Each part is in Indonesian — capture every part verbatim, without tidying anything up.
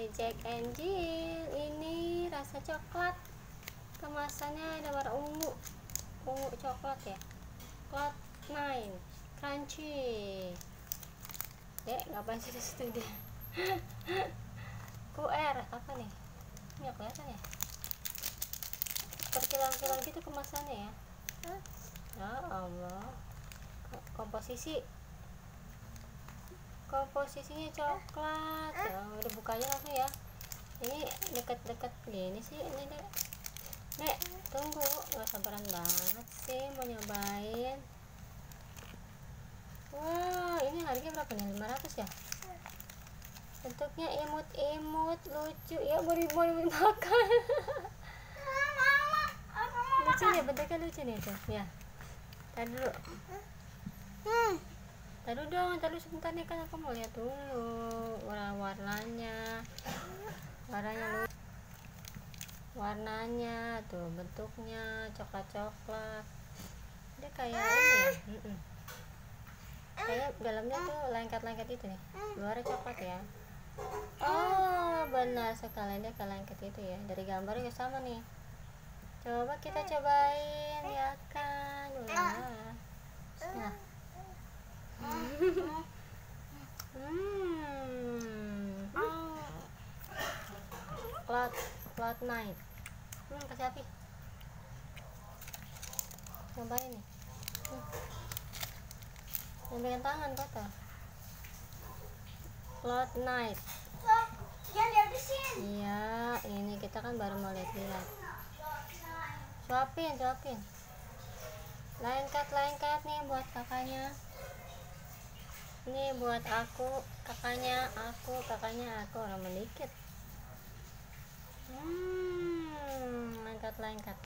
Jack and Jill. Ini rasa coklat, kemasannya ada warna ungu ungu coklat ya. Cloud nine crunchy. Dek, ngapain sih disitu dia? Q R apa nih? Nggak kelihatan ya, berkilang-kilang gitu kemasannya ya. Ya Allah, komposisi komposisinya coklat ya. Udah bukanya langsung ya. Ini deket-deket gini sih ini dek. Dek, tunggu, nggak sabaran banget sih mau nyobain. Wah, ini harganya berapa nih? lima ratus ya. Bentuknya imut-imut, lucu ya, mau dimakan. Lucu nih, bentuknya lucu nih tuh ya. Tadi dulu. Tadi dong, tadi sebentar nih, kan aku mau lihat dulu warna-warnanya. Warnanya lucu. Warnanya tuh, bentuknya coklat-coklat. Dia kayak ini ya. Mm -mm. Kayak dalamnya tuh lengket-lengket itu nih. Luarnya coklat ya. Oh, benar sekali, dia kayak lengket itu ya. Dari gambarnya sama nih. Coba kita cobain ya kan. Wah. Nah. Hmm. Cloud Cloud nine. Hmm, kasih api. Cobain nih. Hmm. Yang tangan kotor. Cloud nine. Jangan dihabisin. Iya, ini kita kan baru mau lihat-lihat. Suapin, suapin. Lengket, lengket nih buat kakaknya. Ini buat aku, kakaknya, aku, kakaknya, aku, orang sedikit. Hmm, lengket, lengket.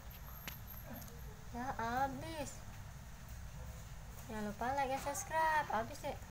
Ya, habis. Jangan lupa like dan subscribe. Habis ya.